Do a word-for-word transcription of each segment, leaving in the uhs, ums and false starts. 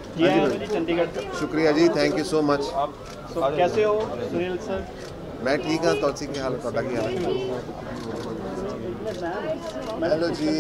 जी आए हो जी चंडीगढ़। शुक्रिया जी, थैंक यू सो मच। आप so, कैसे हो सुनील सर? मैं ठीक हाँ, तुलसी की हाल ਤੁਹਾਡਾ ਕੀ हाल है? हेलो जी।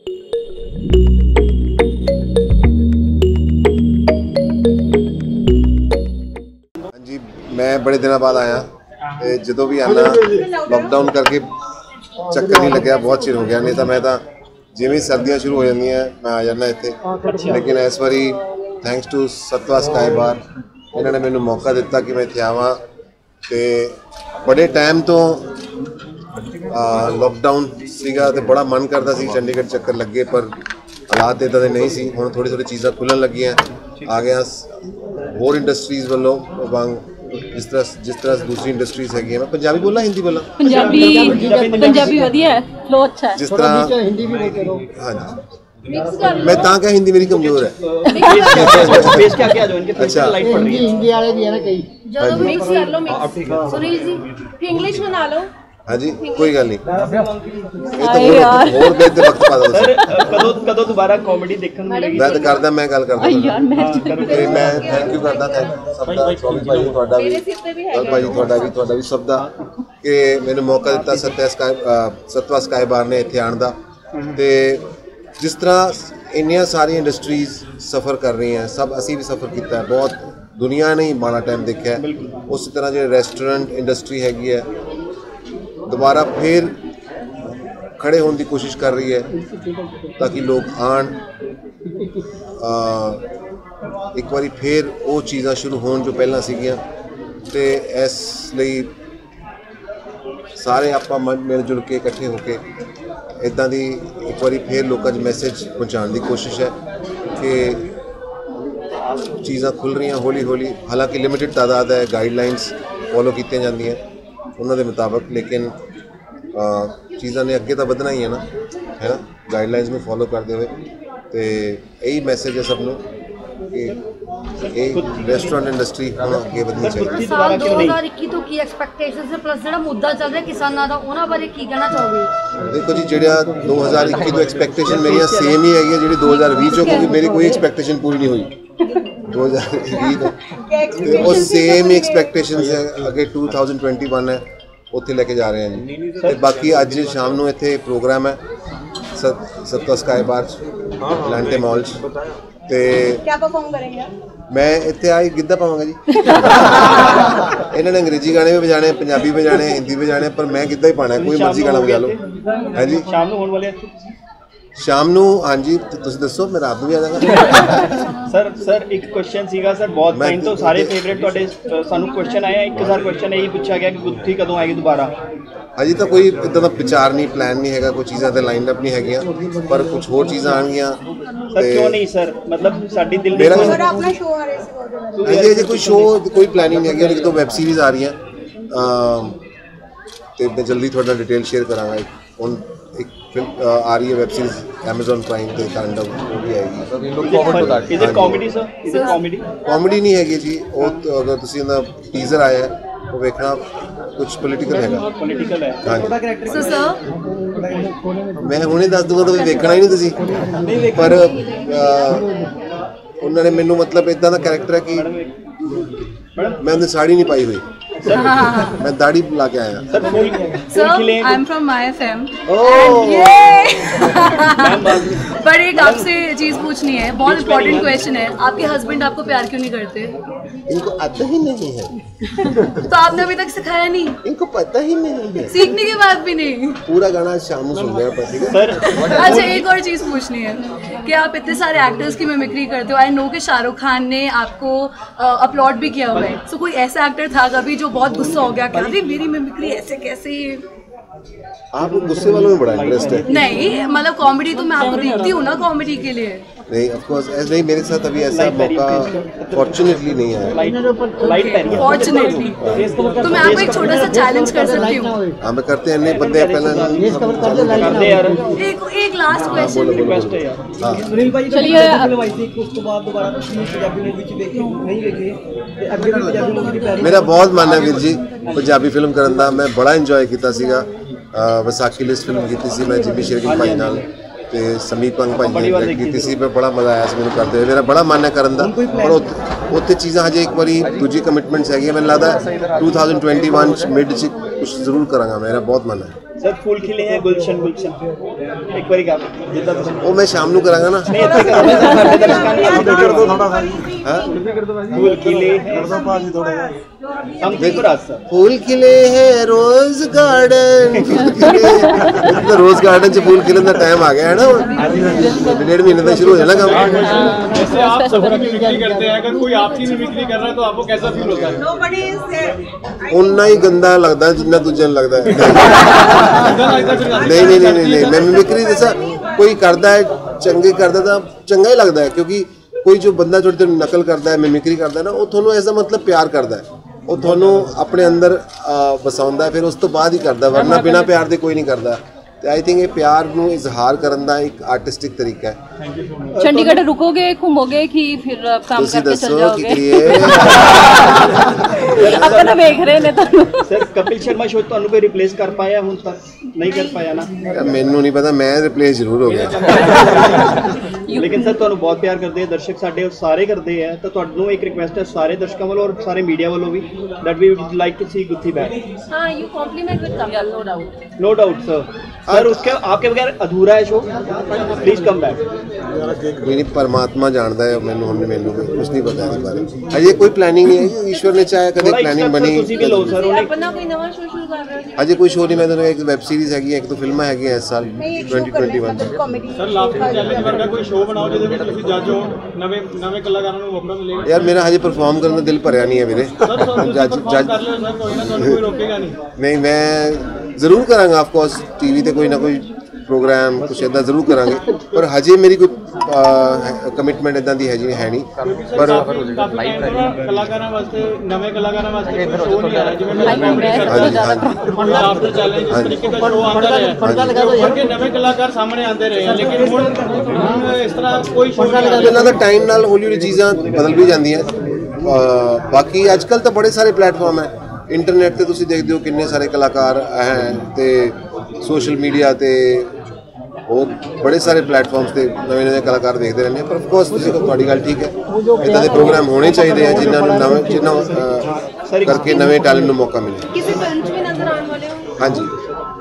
हाँ जी, मैं बड़े दिनों बाद आया ते ਜਦੋਂ भी आना लॉकडाउन करके चक्कर नहीं लग्या, बहुत चिर हो गया। नहीं तो मैं तो जिवें सर्दियाँ शुरू हो जांदियां मैं आ जाना इत्थे, लेकिन इस बारी थैंक्स टू सतवा स्काई बार इन्होंने मैनू मौका दिता कि मैं इत्थे आवां। ते बड़े टाइम तो लॉकडाउन सीगा ते बड़ा मन करता सी चंडीगढ़ चक्कर लगे, पर हालात इदां दे नहीं सी। हुण थोड़ी थोड़ी चीज़ां खुलन लगियां, आ गया होर इंडस्ट्रीज़ वालों वांग जिस तरह जिस तरह दूसरी इंडस्ट्रीज़ हैगी। मैं पंजाबी बोला हिंदी बोला? पंजाबी पंजाबी वधिया है, फ्लो अच्छा है। जिस तरह हिंदी भी बोलते रहो। हाँ जी, मैं तां क्या हिंदी मेरी कमजोर है। फेस क्या क्या जो इनके फेस पे लाइट पड़ रही है। हिंदी वाले भी है ना कई, जो मिक्स कर लो मिक्स। सुनील जी इंग्लिश में ना लो। हाँ जी, कोई गल नहीं। ये तो और बेहतर वक्त पा दो सर। कदों कदों दोबारा कॉमेडी देखने को मिलेगी? मैं तो करदा, मैं गल करदा यार मैं ਤੇ ਮੈਂ ਥੈਂਕ ਯੂ ਕਰਦਾ, ਥੈਂਕ ਸਭ ਦਾ, ਸੋਨੀ ਭਾਈ ਤੁਹਾਡਾ ਵੀ, ਭਾਈ ਤੁਹਾਡਾ ਵੀ, ਤੁਹਾਡਾ ਵੀ ਸਭ ਦਾ, ਕਿ ਮੈਨੂੰ ਮੌਕਾ ਦਿੱਤਾ ਸਤਿਆ ਸਕਾਈ ਸਤਵਾ ਸਕਾਈ ਬਾਰ ਨੇ ਇੱਥੇ ਆਉਣ ਦਾ। ਤੇ ਜਿਸ ਤਰ੍ਹਾਂ ਇੰਨੀਆਂ ਸਾਰੀਆਂ ਇੰਡਸਟਰੀਜ਼ ਸਫ਼ਰ ਕਰ ਰਹੀਆਂ, ਸਭ ਅਸੀਂ ਵੀ ਸਫ਼ਰ ਕੀਤਾ, ਬਹੁਤ ਦੁਨੀਆ ਨੇ ਹੀ ਮਾੜਾ ਟਾਈਮ ਦੇਖਿਆ। ਉਸੇ ਤਰ੍ਹਾਂ ਜਿਹੜੇ ਰੈਸਟੋਰੈਂਟ ਇੰਡਸਟਰੀ ਹੈਗੀ ਹੈ ਦੁਬਾਰਾ ਫਿਰ ਖੜੇ ਹੋਣ ਦੀ ਕੋਸ਼ਿਸ਼ ਕਰ ਰਹੀ ਹੈ ਤਾਂ ਕਿ ਲੋਕ ਆਣ, ਇੱਕ ਵਾਰੀ ਫਿਰ ਉਹ ਚੀਜ਼ਾਂ ਸ਼ੁਰੂ ਹੋਣ ਜੋ ਪਹਿਲਾਂ ਸੀਗੀਆਂ। ਤੇ ਇਸ ਲਈ ਸਾਰੇ ਆਪਾਂ ਮਿਲ ਜੁਲ ਕੇ ਇਕੱਠੇ ਹੋ ਕੇ ਇੱਦਾਂ ਦੀ ਇੱਕ ਵਾਰੀ ਫਿਰ ਲੋਕਾਂ 'ਚ ਮੈਸੇਜ ਪਹੁੰਚਾਉਣ ਦੀ ਕੋਸ਼ਿਸ਼ ਹੈ ਕਿ ਚੀਜ਼ਾਂ ਖੁੱਲ੍ਹ ਰਹੀਆਂ ਹੌਲੀ ਹੌਲੀ। ਹਾਲਾਂਕਿ ਲਿਮਿਟਡ ਤਾਦਾਦ ਹੈ, ਗਾਈਡਲਾਈਨਸ ਫੋਲੋ ਕੀਤੀਆਂ ਜਾਂਦੀਆਂ ਉਹਨਾਂ ਦੇ ਮੁਤਾਬਕ, ਲੇਕਿਨ ਚੀਜ਼ਾਂ ਨੇ ਅੱਗੇ ਤਾਂ ਵਧਣਾ ਹੀ ਹੈ ਨਾ, ਹੈ ਨਾ, ਗਾਈਡਲਾਈਨਸ ਨੂੰ ਫੋਲੋ ਕਰਦੇ ਹੋਏ। ਤੇ ਇਹੀ ਮੈਸੇਜ ਹੈ ਸਭ ਨੂੰ ਕਿ ਇਹ ਰੈਸਟੋਰੈਂਟ ਇੰਡਸਟਰੀ ਹੁਣ ਅੱਗੇ ਵਧਣੀ ਚਾਹੀਦੀ। ਸਾਲ ਦੋ ਹਜ਼ਾਰ ਇੱਕੀ ਤੋਂ ਕੀ ਐਕਸਪੈਕਟੇਸ਼ਨਸ ਹੈ, ਪਲੱਸ ਜਿਹੜਾ ਮੁੱਦਾ ਚੱਲ ਰਿਹਾ ਕਿਸਾਨਾਂ ਦਾ, ਉਹਨਾਂ ਬਾਰੇ ਕੀ ਕਹਿਣਾ ਚਾਹੋਗੇ? ਦੇਖੋ ਜੀ, ਜਿਹੜਾ ਦੋ ਹਜ਼ਾਰ ਇੱਕੀ ਤੋਂ ਐਕਸਪੈਕਟੇਸ਼ਨ ਮੇਰੀਆਂ ਸੇਮ ਹੀ ਹੈਗੀਆਂ ਜਿਹੜੀ ਦੋ ਹਜ਼ਾਰ ਵੀਹ 'ਚੋਂ, ਕਿਉਂਕਿ ਮੇਰੀ ਕੋਈ ਐਕਸਪੈਕਟੇਸ਼ਨ ਪੂਰੀ ਨਹੀਂ ਹੋਈ ਦੋ ਹਜ਼ਾਰ ਵੀਹ ਤੋਂ, ਤੇ ਉਹ ਸੇਮ ਹੀ ਐਕਸਪੈਕਟੇਸ਼ਨਸ ਹੈ ਅੱਗੇ ਟੂ ਥਾਊਜ਼ੈਂਡ ਟਵੈਂਟੀ ਵਨ ਹੈ, ਉੱਥੇ ਲੈ ਕੇ ਜਾ ਰਹੇ ਹਾਂ ਜੀ। ਤੇ ਬਾਕੀ ਅੱਜ ਸ਼ਾਮ ਨੂੰ ਇੱਥੇ ਪ੍ਰੋਗਰਾਮ ਹੈ ਸਤ ਸਤਵਾ ਸਕਾਈ ਬਾਰ 'ਚ, ਐਟਲਾਂਟੇ ਮਾਲ 'ਚ। ਤੇ ਕੀ ਪਰਫਾਰਮ ਕਰੇਂਗੇ? ਮੈਂ ਇੱਥੇ ਆਈ ਗਿੱਧਾ ਪਾਵਾਂਗਾ ਜੀ। ਇਹਨਾਂ ਨੇ ਅੰਗਰੇਜ਼ੀ ਗਾਣੇ ਵੀ ਵਜਾਣੇ, ਪੰਜਾਬੀ ਵਜਾਣੇ, ਹਿੰਦੀ ਵਜਾਣੇ, ਪਰ ਮੈਂ ਗਿੱਧਾ ਹੀ ਪਾਣਾ, ਕੋਈ ਮਰਜ਼ੀ ਗਾਣਾ ਵਜਾ ਲਓ। ਹਾਂਜੀ, ਸ਼ਾਮ ਨੂੰ ਹੋਣ ਵਾਲੇ ਸ਼ਾਮ ਨੂੰ। ਹਾਂਜੀ, ਤੁਸੀਂ ਦੱਸੋ, ਮੈਂ ਰਾਤ ਨੂੰ ਵੀ ਆ ਜਾਵਾਂਗਾ। ਸਰ ਸਰ ਇੱਕ ਕੁਐਸਚਨ ਸੀਗਾ ਸਰ, ਬਹੁਤ ਟਾਈਮ ਤੋਂ ਸਾਰੇ ਫੇਵਰੇਟ ਤੁਹਾਡੇ ਸਾਨੂੰ ਕੁਐਸਚਨ ਆਇਆ, ਇੱਕ ਹਜ਼ਾਰ ਕੁਐਸਚਨ ਇਹੀ ਪੁੱਛਿਆ ਗਿਆ ਕਿ ਗੁੱਥੀ ਕਦੋਂ ਆਏਗੀ ਦੁਬਾਰਾ? ਅਜੇ ਤਾਂ ਕੋਈ ਇੱਦਾਂ ਦਾ ਵਿਚਾਰ ਨਹੀਂ, ਪਲਾਨ ਨਹੀਂ ਹੈਗਾ, ਕੋਈ ਚੀਜ਼ਾਂ ਤੇ ਲਾਈਨ ਅਪ ਨਹੀਂ ਹੈਗੀਆਂ, ਪਰ ਕੁਝ ਹੋਰ ਚੀਜ਼ਾਂ ਆਉਣਗੀਆਂ। ਸਰ ਕਿਉਂ ਨਹੀਂ ਸਰ, ਮਤਲਬ ਸਾਡੀ ਦਿਲ ਦੀ ਸਰ ਆਪਣਾ ਸ਼ੋਅ ਆ ਰਿਹਾ ਸੀ ਉਹਦੇ ਅਜੇ ਅਜੇ ਕੋਈ ਸ਼ੋਅ ਕੋਈ ਪਲਾਨਿੰਗ ਨਹੀਂ ਹੈਗੀ, ਇੱਕ ਦੋ ਵੈਬ ਸੀਰੀਜ਼ ਆ ਰਹੀਆਂ ਤੇ ਮੈਂ ਜਲਦੀ ਤੁਹਾਡਾ ਡਿਟੇਲ ਸ਼ੇਅਰ ਕਰਾਂਗਾ। ਹੁਣ ਇੱਕ ਫਿਲਮ ਆ ਰਹੀ ਹੈ ਵੈਬ ਸੀਰੀਜ਼ ਐਮਾਜ਼ਨ ਪ੍ਰਾਈਮ ਤੇ, ਤਾਂਡਵ, ਉਹ ਵੀ ਆਏਗੀ। Is it comedy sir? Is it comedy? Comedy ਨਹੀਂ ਹੈਗੀ ਜੀ ਉਹ, ਅਗਰ ਤੁਸੀਂ ਇਹਦਾ ਟੀਜ਼ਰ ਆਇਆ ਉਹ ਵੇਖਣਾ, ਕੁਝ ਪੋਲੀਟੀਕਲ ਹੈਗਾ। ਪੋਲੀਟੀਕਲ ਹੈ। ਹਾਂਜੀ ਸੋ ਸਰ ਮੈਂ ਹੁਣੇ ਦੱਸ ਦੂੰਗਾ, ਤੁਸੀਂ ਵੇਖਣਾ ਹੀ ਨਹੀਂ ਤੁਸੀਂ, ਪਰ ਉਹਨਾਂ ਨੇ ਮੈਨੂੰ ਮਤਲਬ ਇੱਦਾਂ ਦਾ ਕੈਰੈਕਟਰ ਹੈ ਕਿ ਮੈਂ ਉਹਨੇ ਸਾੜੀ ਨਹੀਂ ਪਾਈ ਹੋਈ, मैं दाढ़ी ला के आया। Sir I am from My FM. पर एक आपसे चीज पूछनी है, बहुत इंपॉर्टेंट क्वेश्चन है, आपके हस्बैंड आपको प्यार क्यों नहीं करते? इनको आता ही नहीं है। तो आपने अभी तक सिखाया नहीं? इनको पता ही नहीं है, सीखने के बाद भी नहीं। पूरा गाना शाम सुन गया पति का। सर अच्छा एक और चीज पूछनी है कि आप इतने सारे एक्टर्स की मिमिक्री करते हो, आई नो कि शाहरुख खान ने आपको अपलॉड भी किया हुआ है, सो कोई ऐसा एक्टर था कभी जो बहुत गुस्सा हो गया कि अरे मेरी मिमिक्री ऐसे कैसे? आपको गुस्से वालों में बड़ा इंटरेस्ट है? नहीं मतलब कॉमेडी तो मैं आपको देखती हूँ ना, कॉमेडी के लिए। नहीं ऑफ कोर्स ऐसे नहीं, मेरे साथ अभी ऐसा मौका फॉर्चुनेटली नहीं आया। फॉर्चुनेटली तो मैं आपको एक छोटा सा चैलेंज कर सकती हूँ। हाँ मैं करते हैं, नहीं बंदे पहले करते यार। एक एक लास्ट क्वेश्चन रिक्वेस्ट है यार। हाँ सुनील भाई चलिए उसके बाद दोबारा पंजाबी मूवी च देखी नहीं देखी ते अगे भी पंजाबी मूवी दी तैयारी? मेरा बहुत मन है वीर जी पंजाबी फिल्म करन दा, मैं बड़ा इंजॉय किया सीगा। विसाखी लिस्ट फिल्म की सी मैं जिमी शेरगिल भाई नाल, ਤੇ ਸਮੀਪ ਪੰਗ ਭਾਈ ਨੇ ਡਾਇਰੈਕਟ ਕੀਤੀ ਸੀ, ਬੜਾ ਮਜ਼ਾ ਆਇਆ ਸੀ ਮੈਨੂੰ ਕਰਦੇ ਹੋਏ। ਮੇਰਾ ਬੜਾ ਮਨ ਹੈ ਕਰਨ ਦਾ, ਪਰ ਉੱਥੇ ਚੀਜ਼ਾਂ ਹਜੇ ਇੱਕ ਵਾਰੀ ਦੂਜੀ ਕਮਿਟਮੈਂਟਸ ਹੈਗੀਆਂ। ਮੈਨੂੰ ਲੱਗਦਾ ਟੂ थाउजेंड ट्वेंटी वन ਚ ਮਿਡ ਚ ਕੁਛ ਜ਼ਰੂਰ ਕਰਾਂਗਾ, ਮੇਰਾ ਬਹੁਤ ਮਨ ਹੈ। ਸਰ ਫੁੱਲ ਖਿਲੇ ਹੈ ਗੁਲਸ਼ਨ ਗੁਲਸ਼ਨ ਇੱਕ ਵਾਰੀ ਕਰ ਜਿੱਦਾਂ ਤੁਸੀਂ ਉਹ ਮੈਂ ਸ਼ਾਮ ਨੂੰ ਕਰਾਂਗਾ ਨਾ। ਨਹੀਂ ਇੱਥੇ ਕਰੋਗੇ ਤਾਂ ਸਾਡੇ ਦਰਸ਼ਕਾਂ ਨੂੰ ਕਰ ਦੋ ਥੋੜਾ सा ਹਾਂ फूल खिले हैं हम देखो रास्ता फूल खिले हैं रोज गार्डन तो रोज गार्डन से फूल खिलने का टाइम आ गया है ना, डेढ़ महीने तक शुरू हो जाना काम। जैसे आप सफर की मिमिक्री करते हैं, अगर कोई आपकी मिमिक्री कर रहा है तो आपको कैसा फील होता है? उन्ना ही गंदा लगता है जितना दूजे लगता है। नहीं नहीं नहीं नहीं मैं मिमिक्री जैसा कोई करता है चंगे करता तो चंगा ही लगता है, क्योंकि कोई जो बंदा थोड़ी थोड़ी नकल करता है मिमिक्री करता है ना, वो थोनों ऐसा मतलब प्यार करता है, वो थोनों अपने अंदर वसाउंदा है, फिर उस तो बाद ही करता है, वरना बिना प्यार दे कोई नहीं करता। तो आई थिंक ये प्यार ਨੂੰ इजहार करने का एक आर्टिस्टिक तरीका है। चंडीगढ़ रुकोगे घूमोगे कि फिर काम करके चल जाओगे? अपना देख रहे ने ਤੁਹਾਨੂੰ। सर कपिल शर्मा शो ਤੁਹਾਨੂੰ ਕੋਈ ਰਿਪਲੇਸ ਕਰ ਪਾਇਆ ਹੁਣ ਤੱਕ? नहीं कर पाया ना? ਮੈਨੂੰ ਨਹੀਂ ਪਤਾ, ਮੈਂ ਰਿਪਲੇਸ ਜ਼ਰੂਰ ਹੋ ਗਿਆ। ਲੇਕਿਨ ਸਰ ਤੁਹਾਨੂੰ ਬਹੁਤ ਪਿਆਰ ਕਰਦੇ ਆ ਦਰਸ਼ਕ, ਸਾਡੇ ਸਾਰੇ ਕਰਦੇ ਆ, ਤਾਂ ਤੁਹਾਨੂੰ ਇੱਕ ਰਿਕੁਐਸਟ ਹੈ ਸਾਰੇ ਦਰਸ਼ਕਾਂ ਵੱਲੋਂ ਔਰ ਸਾਰੇ ਮੀਡੀਆ ਵੱਲੋਂ ਵੀ that we would like to see गुत्थी back। हाँ, you compliment with Kapil, no doubt। No doubt sir। Sir उसके आपके बगैर अधूरा है शो, प्लीज कम बैक। मेरी परमात्मा जानता है, मैंने हमने मैंने कुछ नहीं पता इस बारे में, अजय कोई प्लानिंग नहीं है, ईश्वर ने चाहे कदे प्लानिंग बनी। अपना कोई नवा शो शुरू कर रहे हो? अजय कोई शो नहीं, मैं तो एक वेब सीरीज हैगी, एक तो फिल्म हैगी इस साल twenty twenty one. Sir laughter challenge वर्गा कोई शो बनाओ ਜਿਹਦੇ ਵਿੱਚ ਤੁਸੀਂ ਜੱਜ ਹੋ, ਨਵੇਂ ਨਵੇਂ ਕਲਾਕਾਰਾਂ ਨੂੰ ਮੌਕਾ ਮਿਲੇਗਾ। यार मेरा हजे परफॉर्म करने का दिल भरया नहीं है मेरे। जज जज कर लो सर, कोई ना ਤੁਹਾਨੂੰ ਕੋਈ ਰੋਕੇਗਾ ਨਹੀਂ। नहीं मैं जरूर करांगा ऑफ कोर्स, टीवी ਤੇ ਕੋਈ ਨਾ ਕੋਈ प्रोग्राम कुछ इदा जरूर करांगे, पर हजे मेरी कोई कमिटमेंट इदा की है जी है नहीं। पर कलाकारां वास्ते नवे कलाकारां वास्ते शो नहीं आ रहा, जिवें मैं कॉमेडी करदा हां लाफ्टर चैलेंज इस तरीके का शो आंदा है, ਅੱਗੇ ਨਵੇਂ ਕਲਾਕਾਰ ਸਾਹਮਣੇ ਆਉਂਦੇ ਰਹੇ, ਲੇਕਿन ਹੁਣ ਇਸ ਤਰ੍ਹਾਂ ਕੋਈ ਸ਼ੋ ਨਹੀਂ ਆ। ਇਹਨਾਂ ਦਾ ਟਾਈਮ ਨਾਲ ਹੌਲੀ ਹੌਲੀ ਚੀਜ਼ਾਂ ਬਦਲ ਵੀ ਜਾਂਦੀਆਂ। ਬਾਕੀ ਅੱਜ ਕੱਲ੍ਹ ਤਾਂ ਬੜੇ ਸਾਰੇ ਪਲੇਟਫਾਰਮ ਹੈ, ਇੰਟਰਨੈਟ ਤੇ ਤੁਸੀਂ ਦੇਖਦੇ ਹੋ ਕਿੰਨੇ ਸਾਰੇ ਕਲਾਕਾਰ ਹੈ, ਤੇ ਸੋਸ਼ਲ ਮੀਡੀਆ ਤੇ और बड़े सारे प्लेटफॉर्म्स से नवे नवे कलाकार देखते रहने, पर ऑफकोर्स तुहाडी गल ठीक है, इदां दे प्रोग्राम होने चाहिए जिन्होंने नवे जिन्होंने करके नवे टैलेंट को मौका मिले। किसी फिल्म में नजर आने वाले हो? हाँ जी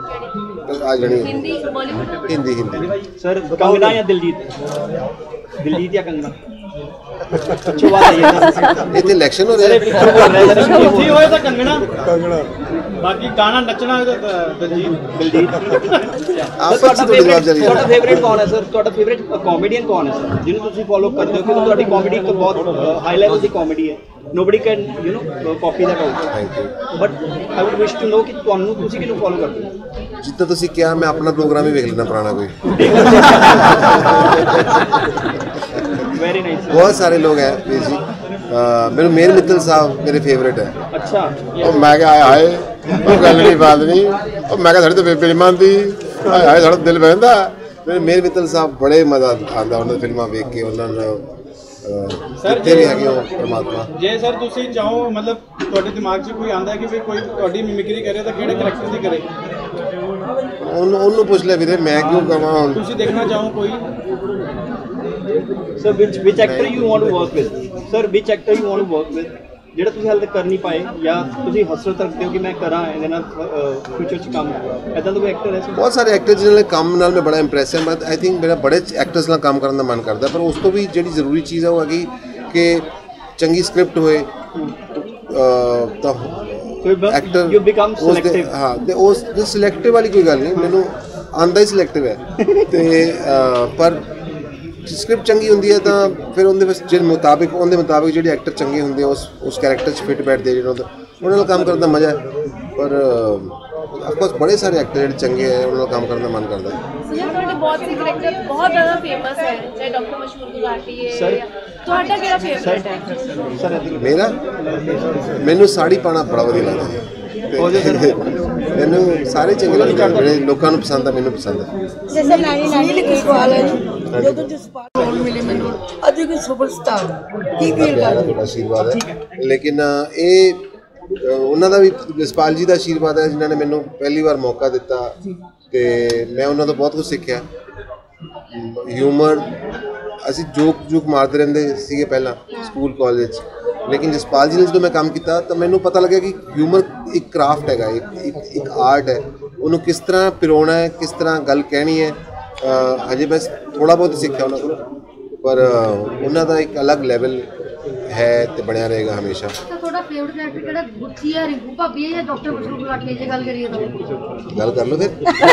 आ जानी हिंदी बॉलीवुड? हिंदी हिंदी। सर कंगना या दिलजीत? दिलजीत या कंगना? अच्छी बात है ये तो इलेक्शन हो रहा है, होए तो कंगना कंगना, बाकी गाना नचना है तो दिलजीत दिलजीत। ਤੁਹਾਡਾ ਫੇਵਰੇਟ ਕੌਣ ਹੈ ਸਰ? ਤੁਹਾਡਾ ਫੇਵਰੇਟ ਕਾਮੇਡੀਅਨ ਕੌਣ ਹੈ ਸਰ, ਜਿਹਨੂੰ ਤੁਸੀਂ ਫੋਲੋ ਕਰਦੇ ਹੋ? ਕਿਉਂਕਿ ਤੁਹਾਡੀ ਕਾਮੇਡੀ ਇੱਕ ਬਹੁਤ ਹਾਈ ਲੈਵਲ ਦੀ ਕਾਮੇਡੀ ਹੈ, nobody can you know copy that out. Thank you. But I would wish to know ਕਿ ਤੁਹਾਨੂੰ ਤੁਸੀਂ ਕਿਹਨੂੰ ਫੋਲੋ ਕਰਦੇ ਹੋ? जितना तुसी क्या मैं अपना प्रोग्राम ही देख लेना पुराना कोई। Very nice. बहुत सारे लोग हैं वीर जी, मेरे मेर मित्तल साहब मेरे फेवरेट है। अच्छा और मैं क्या आया है और गल नहीं बात नहीं, और मैं क्या साड़ी तो फिल्मां दी आया साड़ा दिल बहंदा। मेरे मेर मित्तल साहब बड़े मजा आता उन्होंने फिल्मां वेख के, उन्होंने जितने भी है परमात्मा। जे सर तुसी चाहो मतलब ਤੁਹਾਡੇ ਦਿਮਾਗ 'ਚ ਕੋਈ ਆਂਦਾ ਕਿ ਵੀ ਕੋਈ ਤੁਹਾਡੀ ਮਿਮਿਕਰੀ ਕਰੇ ਤਾਂ ਕਿਹੜੇ ਕਰੈਕਟਰ ਦੀ ਕਰੇ? ਉਹਨੂੰ ਉਹਨੂੰ ਪੁੱਛ ਲੈ ਵੀਰੇ, ਮੈਂ ਕਿਉਂ ਕਹਾਂ ਹੁਣ। ਤੁਸੀਂ ਦੇਖਣਾ ਚਾਹੋ ਕੋਈ? Sir which which actor you want to work with? Sir which actor you want to work with ਜਿਹੜਾ ਤੁਸੀਂ ਹਾਲੇ ਤੱਕ ਕਰ ਨਹੀਂ ਪਾਏ, ਜਾਂ ਤੁਸੀਂ ਹਸਰਤ ਰੱਖਦੇ ਹੋ ਕਿ ਮੈਂ ਕਰਾਂ ਇਹਦੇ ਨਾਲ ਫਿਊਚਰ 'ਚ ਕੰਮ? ਇੱਦਾਂ ਦਾ ਕੋਈ ਐਕਟਰ ਹੈ? ਬਹੁਤ ਸਾਰੇ ਐਕਟਰ ਜਿਹਨਾਂ ਦੇ ਕੰਮ ਨਾਲ ਮੈਂ ਬੜਾ ਇੰਪ੍ਰੈਸ ਹਾਂ, ਬਟ ਆਈ ਥਿੰਕ ਮੇਰਾ ਬੜੇ ਐਕਟਰਸ ਨਾਲ ਕੰਮ ਕਰਨ ਦਾ ਮਨ ਕਰਦਾ, ਪਰ ਉਸ ਤੋਂ ਵੀ ਜਿਹੜੀ ਜ਼ਰੂਰੀ ਚੀਜ਼ ਹੈ ਉਹ ਹੈਗੀ ਕਿ ਚੰਗੀ ਸਕ੍ਰਿਪਟ ਹੋਏ ਤਾਂ ਐਕਟਰ ਯੂ ਬਿਕਮ ਸਿਲੈਕਟਿਵ। ਹਾਂ, ਤੇ ਉਸ ਸਿਲੈਕਟਿਵ ਵਾਲੀ ਕੋਈ ਗੱਲ ਨਹੀਂ, ਮੈਨੂੰ ਆਂਦਾ ਹੀ ਸਿਲੈਕਟਿਵ ਹੈ, ਤੇ ਪਰ ਸਕ੍ਰਿਪਟ ਚੰਗੀ ਹੁੰਦੀ ਹੈ ਤਾਂ ਫਿਰ ਉਹਦੇ ਵਿੱਚ ਜਿਹਦੇ ਮੁਤਾਬਿਕ ਉਹਦੇ ਮੁਤਾਬਿਕ ਜਿਹੜੇ ਐਕਟਰ ਚੰਗੇ ਹੁੰਦੇ ਉਸ ਉਸ ਕੈਰੈਕਟਰ 'ਚ ਫਿੱਟ ਬੈਠਦੇ, ਜਿਹੜਾ ਉਹਨਾਂ ਨਾਲ ਕੰਮ ਕਰਨ ਦਾ ਮਜ਼ਾ ਹੈ। ਪਰ ਅਫਕੋਰਸ ਬੜੇ ਸਾਰੇ ਐਕਟਰ ਜਿਹੜੇ ਚੰਗੇ ਹੈ ਉਹਨਾਂ ਨਾਲ ਕੰਮ ਕਰਨ ਦਾ ਮਨ ਕਰਦਾ ਹੈ। ਤੁਹਾਡੇ ਬਹੁਤ ਸੇ ਕਰੈਕਟਰ ਬਹੁਤ ਜ਼ਿਆਦਾ ਫੇਮਸ ਹੈ, ਚਾਹੇ ਡਾਕਟਰ ਮਸ਼ਹੂਰ ਗੁਲਾਟੀ ਹੈ, ਤੁਹਾਡਾ ਕਿਹੜਾ ਫੇਵਰੇਟ ਹੈ? ਸਰ ਮੇਰਾ ਮੈਨੂੰ ਸਾੜੀ ਪਾਉਣਾ ਬੜਾ ਵਧੀਆ ਲੱਗਦਾ ਹੈ, ਮੈਨੂੰ ਸਾਰੇ ਚੰਗੇ ਲੱਗਦੇ ਨੇ, ਜਿਹੜੇ ਲੋਕਾਂ ਨੂੰ ਪਸੰਦ ਆ ਮੈਨੂੰ ਪਸੰਦ ਹੈ। जैसे नानी नानी एक सवाल है जो तो जसपाल रोल मिले मैंने अभी कोई सुपरस्टार की फील कर ਤੁਹਾਡਾ ਆਸ਼ੀਰਵਾਦ ਹੈ, ਲੇਕਿਨ ਇਹ ਉਹਨਾਂ ਦਾ ਵੀ ਜਸਪਾਲ ਜੀ ਦਾ ਆਸ਼ੀਰਵਾਦ ਹੈ ਜਿਨ੍ਹਾਂ ਨੇ ਮੈਨੂੰ ਪਹਿਲੀ ਵਾਰ ਮੌਕਾ ਦਿੱਤਾ, ਤੇ ਮੈਂ ਉਹਨਾਂ ਤੋਂ ਬਹੁਤ ਕੁਝ ਸਿੱਖਿਆ। ਹਿਊਮਰ ਅਸੀਂ ਜੋਕ ਜੋਕ ਮਾਰਦੇ ਰਹਿੰਦੇ ਸੀਗੇ ਪਹਿਲਾਂ ਸਕੂਲ ਕਾਲਜ 'ਚ, ਲੇਕਿਨ ਜਸਪਾਲ ਜੀ ਨੇ ਜਦੋਂ ਮੈਂ ਕੰਮ ਕੀਤਾ ਤਾਂ ਮੈਨੂੰ ਪਤਾ ਲੱਗਿਆ ਕਿ ਹਿਊਮਰ ਇੱਕ ਕਰਾਫਟ ਹੈਗਾ, ਇੱਕ ਇੱਕ ਇੱਕ ਆਰਟ ਹੈ, ਉਹਨੂੰ ਕਿਸ ਤਰ੍ਹਾਂ ਪਿਰੋਣਾ ਹੈ, ਕਿਸ ਤਰ੍ਹਾਂ ਗੱਲ ਕਹਿਣੀ ਹੈ। ਹਜੇ ਮੈਂ ਥੋੜ੍ਹਾ ਬਹੁਤ ਸਿੱਖਿਆ ਉਹਨਾਂ ਕੋਲ, ਪਰ ਉਹਨਾਂ ਦਾ ਇੱਕ ਅਲੱਗ ਲੈਵਲ ਹੈ ਤੇ ਬਣਿਆ ਰਹੇਗਾ ਹਮੇਸ਼ਾ। ਤੁਹਾਡਾ ਫੇਵਰਿਟ ਕੈਰੈਕਟਰ ਕਿਹੜਾ, ਗੁੱਥੀ ਹੈ, ਰਿੰਕੂ ਭਾਬੀ ਹੈ ਜਾਂ ਡਾਕਟਰ ਮਸ਼ਹੂਰ ਗੁਲਾਟੀ ਜੇ ਗੱਲ ਕਰੀਏ ਤਾਂ? ਗੱਲ ਕਰ ਲਓ ਫਿਰ।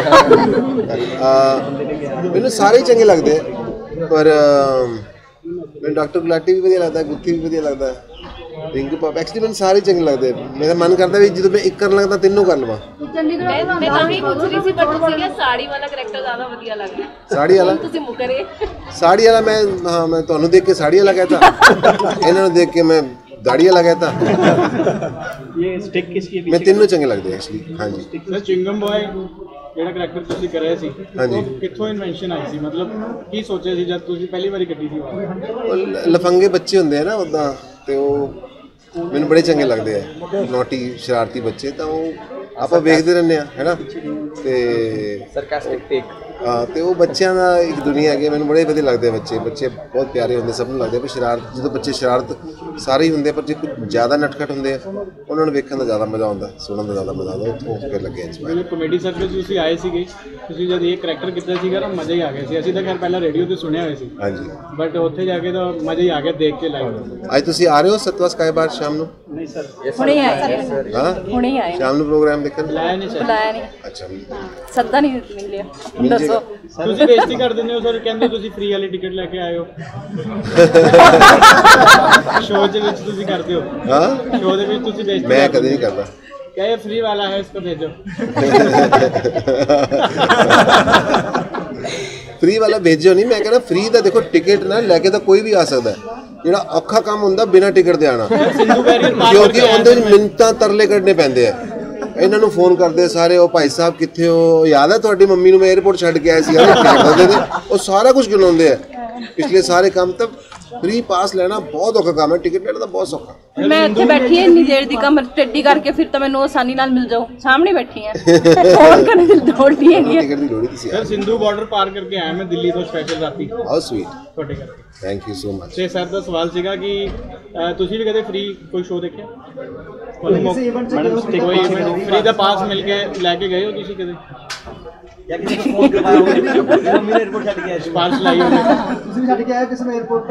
ਮੈਨੂੰ ਸਾਰੇ ਚੰਗੇ ਲੱਗਦੇ ਪਰ ਮੈਨੂੰ ਡਾਕਟਰ ਗੁਲਾਟੀ ਵੀ ਵਧੀਆ ਲੱਗਦਾ, ਗੁੱਥੀ ਵੀ ਵਧੀਆ ਲੱਗਦਾ, ਰਿੰਕੂ ਭਾਬੀ ਐਕਚੁਅਲੀ ਮੈਨੂੰ ਸਾਰੇ ਚੰਗੇ ਲੱਗਦੇ। ਮੇਰਾ ਮਨ ਕਰਦਾ ਵੀ ਜਦੋਂ ਮੈਂ ਇੱਕ ਕਰਨ ਲੱਗਦਾ ਤਿੰਨੋਂ ਕਰ ਲਵਾਂ। ਮੈਂ ਮੈਂ ਤਾਂ ਹੀ ਪੁੱਛ ਰਹੀ ਸੀ ਪਰ ਤੁਸੀਂ ਕਿਹਾ ਸਾੜੀ ਵਾਲਾ ਕਰੈਕਟਰ ਜ਼ਿਆਦਾ ਵਧੀਆ ਲੱਗਦਾ। ਸਾੜੀ ਵਾਲਾ ਤੁਸੀਂ ਮੁਕਰੇ ਸਾੜੀ ਵਾਲਾ ਮੈਂ ਹਾਂ ਮੈਂ ਤੁਹਾਨੂੰ ਦੇਖ ਕੇ ਸਾੜੀ ਵਾਲਾ कहता, ਇਹਨਾਂ ਨੂੰ ਦੇਖ ਕੇ ਮੈਂ ਦਾੜੀ ਵਾਲਾ कहता। ਇਹ ਸਟਿਕ ਕਿਸकी ਮੈਂ ਤਿੰਨੋਂ ਚੰਗੇ ਲੱਗਦੇ ਐਕਚੁਅਲੀ। ਹਾਂਜੀ ਸਰ ਚਿੰਗਮ ਬॉय ਜਿਹੜਾ ਕਰੈਕਟਰ ਤੁਸੀਂ ਕਰਿਆ ਸੀ ਹਾਂਜੀ, ਉਹ ਕਿੱਥੋਂ ਇਨਵੈਂਸ਼ਨ ਆਈ ਸੀ, ਮਤਲਬ ਕੀ ਸੋਚਿਆ ਸੀ ਜਦ ਤੁਸੀਂ ਪਹਿਲੀ ਵਾਰੀ ਕੱਢੀ ਸੀ? ਉਹ ਲ- ਲਫੰਗੇ ਬੱਚੇ ਹੁੰਦੇ ਆ ਨਾ ਉੱਦਾਂ, ਤੇ ਉਹ ਮੈਨੂੰ ਬੜੇ ਚੰਗੇ ਲੱਗਦੇ ਆ, ਨੋਟੀ ਸ਼ਰਾਰਤੀ ਬੱਚੇ, ਤਾਂ ਉਹ ਆਪਾਂ ਵੇਖਦੇ ਰਹਿੰਦੇ ਆ ਹੈ ਨਾ, ਤੇ ਸਰਕਾਸਟਿਕ ਟੇਕ ਹਾਂ, ਤੇ ਉਹ ਬੱਚਿਆਂ ਦਾ ਇੱਕ ਦੁਨੀਆ ਹੈਗੀ, ਮੈਨੂੰ ਬੜੇ ਵਧੀਆ ਲੱਗਦੇ ਆ ਬੱਚੇ। ਬੱਚੇ ਬਹੁਤ ਪਿਆਰੇ ਹੁੰਦੇ, ਸਭ ਨੂੰ ਲੱਗਦੇ ਵੀ ਸ਼ਰਾਰਤ, ਜਦੋਂ ਬੱਚੇ ਸ਼ਰਾਰਤ ਸਾਰੇ ਹੀ ਹੁੰਦੇ, ਪਰ ਜੇ ਕੁਝ ਜ਼ਿਆਦਾ ਨਟਖਟ ਹੁੰਦੇ ਆ ਉਹਨਾਂ ਨੂੰ ਵੇਖਣ ਦਾ ਜ਼ਿਆਦਾ ਮਜ਼ਾ ਆਉਂਦਾ, ਸੁਣਨ ਦਾ ਜ਼ਿਆਦਾ ਮਜ਼ਾ ਆਉਂਦਾ। ਉੱਥੋਂ ਫਿਰ ਲੱਗਿਆ ਇੰਸਪਾਇਰ। ਕਮੇਡੀ ਸਰਕਲ ਤੁਸੀਂ ਆਏ ਸੀਗੇ, ਤੁਸੀਂ ਜਦ ਇਹ ਕਰੈਕਟਰ ਕੀਤਾ ਸੀਗਾ ਤਾਂ ਮਜ਼ਾ ਹੀ ਆ ਗਿਆ ਸੀ। ਅਸੀਂ ਤਾਂ ਖੈਰ ਪਹਿਲਾਂ ਰੇਡੀਓ ਤੇ ਸੁਣਿਆ ਹੋਇਆ ਸੀ, ਹਾਂਜੀ, ਬਟ ਉੱਥੇ ਜਾ ਕੇ ਤਾਂ ਮਜ਼ਾ ਹੀ ਆ ਗਿਆ ਦੇਖ ਕੇ ਲਾਈਵ। ਅੱਜ ਤੁਸੀਂ ਆ ਰਹੇ ਹੋ ਸਤਵਾ ਸਕਾਈ ਬਾਰ ਸ਼ਾਮ ਨੂੰ? ਨਹੀਂ ਸਰ, ਹੁਣੇ ਆਏ ਸਰ, ਹਾਂ ਹੁਣੇ ਆਏ, ਸ਼ਾਮ ਨੂੰ ਪ੍ਰੋਗਰਾਮ ਦੇਖਣ ਲਾਇਆ ਨਹੀਂ ਸਰ, ਬੁਲਾਇਆ ਨਹੀਂ, ਅੱਛਾ ਸੱਦਾ ਨਹੀਂ ਮਿਲਿਆ। ਮਿਲ ਦੱਸੋ ਜਾਏਗਾ। ਤੁਸੀਂ ਬੇਇੱਜ਼ਤੀ ਕਰ ਦਿੰਦੇ ਹੋ ਸਰ, ਕਹਿੰਦੇ ਤੁਸੀਂ ਫ੍ਰੀ ਵਾਲੀ ਟਿਕਟ ਲੈ ਕੇ ਆਏ ਹੋ ਸ਼ੋਅ ਦੇ ਵਿੱਚ, ਤੁਸੀਂ ਕਰਦੇ ਹੋ ਹਾਂ ਸ਼ੋਅ ਦੇ ਵਿੱਚ ਤੁਸੀਂ ਬੇਇੱਜ਼ਤੀ ਮੈਂ ਕਦੇ ਨਹੀਂ ਕਰਦਾ। क्या ये फ्री वाला है, इसको भेजो। ਫ੍ਰੀ ਵਾਲਾ ਭੇਜੋ ਨਹੀਂ, ਮੈਂ ਕਹਿੰਦਾ ਫ੍ਰੀ ਦਾ ਦੇਖੋ, ਟਿਕਟ ਨਾ ਲੈ ਕੇ ਤਾਂ ਕੋਈ ਵੀ ਆ ਸਕਦਾ, ਜਿਹੜਾ ਔਖਾ ਕੰਮ ਹੁੰਦਾ ਬਿਨਾਂ ਟਿਕਟ ਦੇ ਆਣਾ, ਕਿਉਂਕਿ ਉਹਦੇ ਵਿੱਚ ਮਿੰਟਾਂ ਤਰਲੇ ਕੱਢਣੇ ਪੈਂਦੇ ਆ। ਇਹਨਾਂ ਨੂੰ ਫੋਨ ਕਰਦੇ ਸਾਰੇ, ਉਹ ਭਾਈ ਸਾਹਿਬ ਕਿੱਥੇ ਹੋ, ਯਾਦ ਹੈ ਤੁਹਾਡੀ ਮੰਮੀ ਨੂੰ ਮੈਂ 에어ਪੋਰਟ ਛੱਡ ਕੇ ਆਇਆ ਸੀ, ਉਹ ਸਾਰਾ ਕੁਝ ਗਿਣਾਉਂਦੇ ਆ। ਪਿਛਲੇ ਸਾਰੇ ਕੰਮ ਤਾਂ ਫ੍ਰੀ ਪਾਸ ਲੈਣਾ ਬਹੁਤ ਔਖਾ ਕੰਮ ਹੈ, ਟਿਕਟ ਲੈਣਾ ਤਾਂ ਬਹੁਤ ਸੌਖਾ। ਮੈਂ ਇੱਥੇ ਬੈਠੀ ਹਾਂ ਇੰਨੀ ਦੇਰ ਦੀ, ਕਮਰ ਟੇਢੀ ਕਰਕੇ, ਫਿਰ ਤਾਂ ਮੈਨੂੰ ਆਸਾਨੀ ਨਾਲ ਮਿਲ ਜਾਓ, ਸਾਹਮਣੇ ਬੈਠੀ ਹਾਂ, ਫੋਨ ਕਰਨ ਦੀ ਲੋੜ ਨਹੀਂ ਹੈਗੀ। ਟਿਕਟ ਦੀ ਲੋੜ ਹੀ ਤੁਸੀਂ ਸਰ ਸਿੰਧੂ ਬਾਰਡਰ ਪਾਰ ਕਰਕੇ ਆਇਆ ਮੈਂ ਦਿੱਲੀ ਤੋਂ ਸਪੈਸ਼ਲ ਰਾਤੀ। ਹਾਊ ਸਵੀਟ, ਤੁਹਾਡੇ ਕਰਕੇ ਥੈਂਕ ਯੂ ਸੋ ਮਚ। ਤੇ ਸਰ ਦਾ ਸਵਾਲ ਸੀਗਾ ਕਿ ਅ, ਤੁਸੀਂ ਵੀ ਕਦੇ ਫ੍ਰੀ ਕੋਈ ਸ਼ੋਅ ਦੇਖਿਆ? ਮੈਡਮ ਸਟਿਕ ਕੋਈ ਫ੍ਰੀ ਦਾ ਪਾਸ ਮਿਲ ਕੇ ਲੈ ਕੇ ਗਏ ਹੋ ਤੁਸੀਂ ਕਦੇ? ਜਾਂ ਕਿਸੇ ਨੂੰ ਫੋਨ ਕਰਵਾਇਆ ਹੋਵੇ, ਮੰਮੀ ਨੇ 에어ਪੋਰਟ ਛੱਡ ਕੇ ਆਇਆ ਸੀ, ਪਾਸ ਲਾਈ ਹੋਵੇ? ਤੁਸੀਂ ਵੀ ਛੱਡ ਕੇ ਆਏ ਕਿਸੇ ਨੂੰ 에어ਪੋਰਟ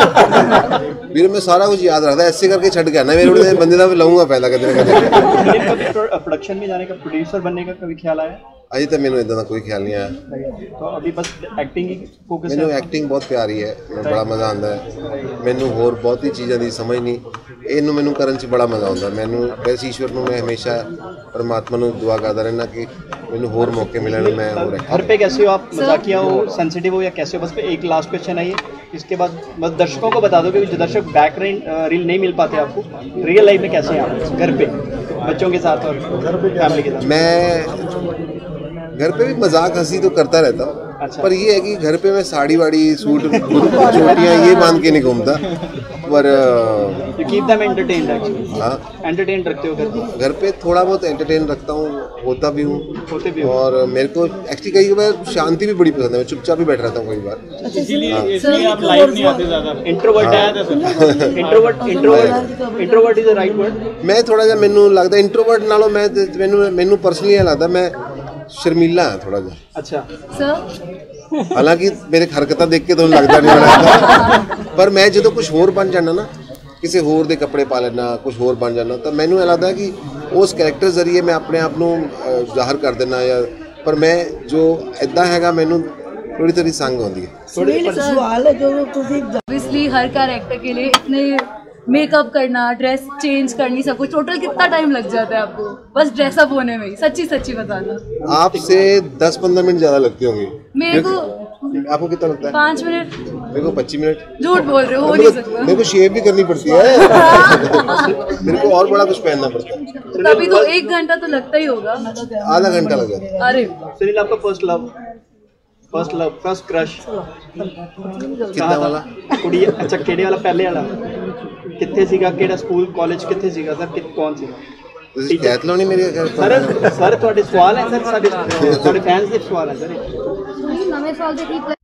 ਤੇ? ਵੀਰ ਮੈਂ ਸਾਰਾ ਕੁਝ ਯਾਦ ਰੱਖਦਾ, ऐसे करके छट गया ना, मेरे बंदे का भी लाऊंगा पहला कदे ना कदे। प्रोडक्शन में जाने का, प्रोड्यूसर बनने का कभी ख्याल आया? अजे तक मैंने इदा कोई ख्याल नहीं आया, तो अभी बस एक्टिंग ही फोकस मैंने है। एक्टिंग बहुत प्यारी है, बड़ा मज़ा आता है मैनू, होर बहुत ही चीज़ों की समझ नहीं, इनू मैनू करन च बड़ा मज़ा आता। मैनू बस ईश्वर को मैं हमेशा परमात्मा को दुआ करता रहना कि मैनू होर मौके मिलन, मैं होर घर पे कैसे हो आप, मजाकिया हो, सेंसिटिव हो या कैसे हो? बस एक लास्ट क्वेश्चन है ये, इसके बाद बस दर्शकों को बता दो कि जो दर्शक बैक रील नहीं मिल पाते आपको, रियल लाइफ में कैसे हैं आप घर पे बच्चों के साथ और फैमिली के साथ? मैं घर पे भी मजाक हंसी तो करता रहता हूँ, अच्छा। पर ये है कि घर पे मैं साड़ी वाड़ी सूट चोटियाँ ये बांध के नहीं घूमता, पर you keep them entertained actually. हाँ, एंटरटेन रखते हो घर पे? घर पे थोड़ा बहुत एंटरटेन रखता हूँ, होता भी हूँ, होते भी हो। और मेरे को एक्चुअली कई बार शांति भी बड़ी पसंद है, मैं चुपचाप भी बैठ रहता हूँ कई बार। इसीलिए इसलिए आप लाइव नहीं आते ज़्यादा। इंट्रोवर्ट है sir, introvert introvert introvert is the right word. मैं थोड़ा जिहा मैनू लगता इंट्रोवर्ट नालों मैं मैनू मैनू पर्सनली लगता मैं शर्मीला हाँ थोड़ा जा। अच्छा सर हालांकि मेरे हरकतां देख के तो लगता नहीं लगता, पर मैं जो कुछ होर बन जाना ना, किसी होर दे कपड़े पा लेना, कुछ होर बन जाना, तो मैनू लगता कि उस कैरेक्टर जरिए मैं अपने आप नू जाहिर कर देना, या पर मैं जो इदा हैगा मैनू थोड़ी थोड़ी संग आती है। सुनील सवाल है जो तुसी ऑब्वियसली हर कैरेक्टर के लिए इतने मेकअप करना, ड्रेस चेंज करनी, सब कुछ टोटल कितना टाइम लग जाता है आपको बस ड्रेसअप होने में ही? सच्ची सच्ची बताना। आपसे दस पंद्रह मिनट ज़्यादा लगती होंगी मेरे को। आपको कितना लगता है? पाँच मिनट। मेरे को पच्चीस मिनट। झूठ बोल रहे हो, हो नहीं सकता। मेरे को शेव भी करनी पड़ती है मेरे को और बड़ा कुछ पहनना पड़ता है, तभी तो एक घंटा तो लगता ही होगा। आधा घंटा लग जाता है। अरे सुनील आपका first love, first love, first crush कितना वाला? कुड़ी अच्छा केड़े वाला पहले वाला कित्थे सीगा, केड़ा स्कूल कॉलेज कित्थे सीगा सर, कि कौन सीगा? ਤੁਸੀਂ ਕਹਿਤ ਲਾਉਣੀ ਮੇਰੇ सर सर ਤੁਹਾਡੇ ਸਵਾਲ ਹੈ ਸਰ, ਸਾਡੇ ਸਾਡੇ ਫੈਨਸ ਦੇ ਸਵਾਲ ਹੈ ਸਰ। ਨਵੇਂ ਸਾਲ ਦੇ ਕੀ